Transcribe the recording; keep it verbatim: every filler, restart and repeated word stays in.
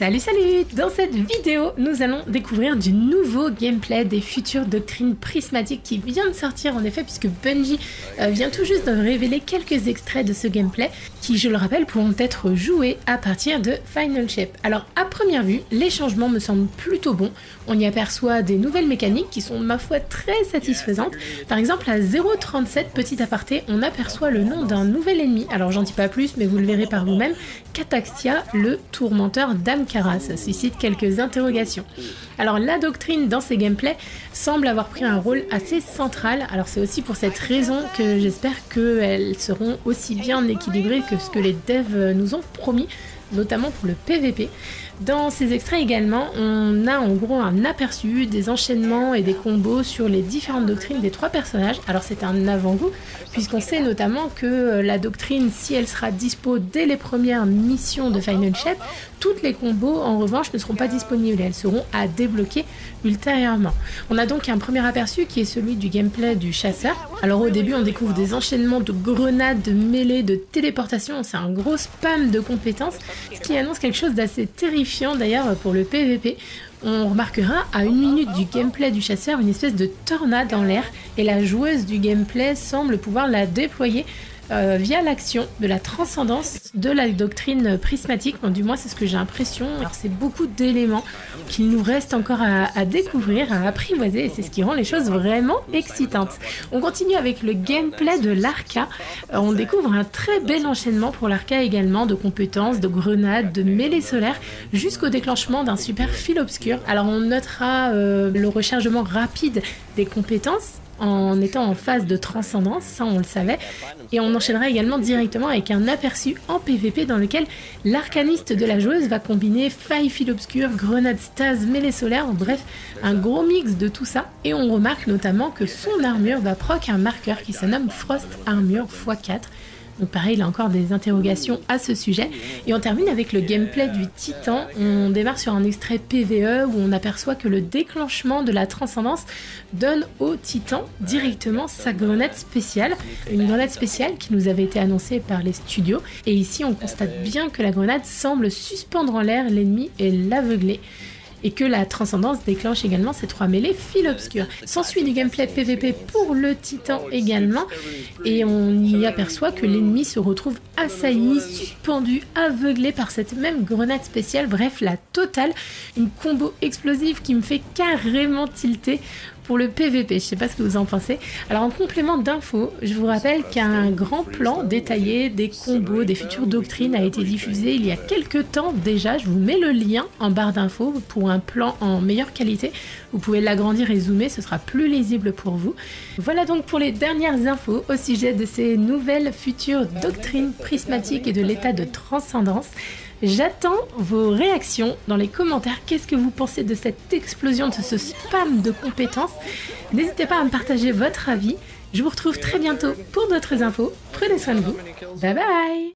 Salut salut! Dans cette vidéo, nous allons découvrir du nouveau gameplay des futures doctrines prismatiques qui vient de sortir en effet puisque Bungie euh, vient tout juste de révéler quelques extraits de ce gameplay qui, je le rappelle, pourront être joués à partir de Final Shape. Alors à première vue, les changements me semblent plutôt bons. On y aperçoit des nouvelles mécaniques qui sont ma foi très satisfaisantes. Par exemple à zéro virgule trente-sept, petit aparté, on aperçoit le nom d'un nouvel ennemi. Alors j'en dis pas plus mais vous le verrez par vous-même. Cataxia, le tourmenteur d'Amkara. Ça suscite quelques interrogations. Alors la doctrine dans ces gameplays semble avoir pris un rôle assez central. Alors c'est aussi pour cette raison que j'espère qu'elles seront aussi bien équilibrées que ce que les devs nous ont promis, notamment pour le P V P. Dans ces extraits également, on a en gros un aperçu des enchaînements et des combos sur les différentes doctrines des trois personnages. Alors c'est un avant-goût, puisqu'on sait notamment que la doctrine, si elle sera dispo dès les premières missions de Final Shape, toutes les combos en revanche ne seront pas disponibles et elles seront à débloquer ultérieurement. On a donc un premier aperçu qui est celui du gameplay du chasseur. Alors au début on découvre des enchaînements de grenades, de mêlées, de téléportation, c'est un gros spam de compétences, ce qui annonce quelque chose d'assez terrifiant d'ailleurs pour le P V P. On remarquera à une minute du gameplay du chasseur une espèce de tornade en l'air et la joueuse du gameplay semble pouvoir la déployer Euh, via l'action de la transcendance de la doctrine prismatique, bon, du moins c'est ce que j'ai l'impression. Alors c'est beaucoup d'éléments qu'il nous reste encore à, à découvrir, à apprivoiser, et c'est ce qui rend les choses vraiment excitantes. On continue avec le gameplay de l'Arca. Euh, on découvre un très bel enchaînement pour l'Arca également, de compétences, de grenades, de mêlées solaires, jusqu'au déclenchement d'un super fil obscur. Alors on notera euh, le rechargement rapide des compétences en étant en phase de transcendance, ça on le savait, et on enchaînera également directement avec un aperçu en P V P dans lequel l'arcaniste de la joueuse va combiner faille, fil obscur, grenade stase, mêlée solaire, bref, un gros mix de tout ça, et on remarque notamment que son armure va proc un marqueur qui se nomme Frost Armure fois quatre. Donc pareil, il a encore des interrogations à ce sujet. Et on termine avec le gameplay du Titan. On démarre sur un extrait P V E où on aperçoit que le déclenchement de la transcendance donne au Titan directement sa grenade spéciale. Une grenade spéciale qui nous avait été annoncée par les studios. Et ici, on constate bien que la grenade semble suspendre en l'air l'ennemi et l'aveugler. Et que la transcendance déclenche également ces trois mêlées fil obscur. S'ensuit du gameplay P V P pour le Titan également, et on y aperçoit que l'ennemi se retrouve assailli, suspendu, aveuglé par cette même grenade spéciale, bref la totale, une combo explosive qui me fait carrément tilter pour le P V P, je sais pas ce que vous en pensez. Alors en complément d'infos, je vous rappelle qu'un grand plan détaillé des combos, des futures doctrines a été diffusé il y a quelques temps déjà. Je vous mets le lien en barre d'infos pour un plan en meilleure qualité. Vous pouvez l'agrandir et zoomer, ce sera plus lisible pour vous. Voilà donc pour les dernières infos au sujet de ces nouvelles futures doctrines prismatiques et de l'état de transcendance. J'attends vos réactions dans les commentaires. Qu'est-ce que vous pensez de cette explosion, de ce spam de compétences? N'hésitez pas à me partager votre avis. Je vous retrouve très bientôt pour d'autres infos. Prenez soin de vous. Bye bye!